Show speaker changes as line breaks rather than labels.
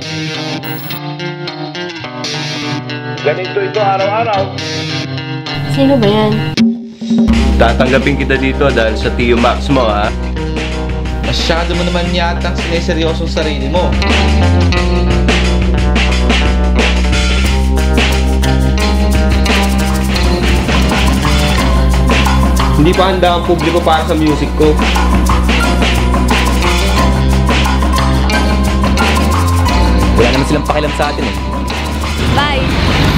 Ganito ito araw-araw.
Sino ba yan?
Tatanggapin kita dito dahil sa Tio Max mo, ha?
Masyado mo naman yatang sineseryoso ang sarili mo.
Hindi pa handa ang publiko para sa music ko.
Wala naman silang pakialam sa atin eh.
Bye!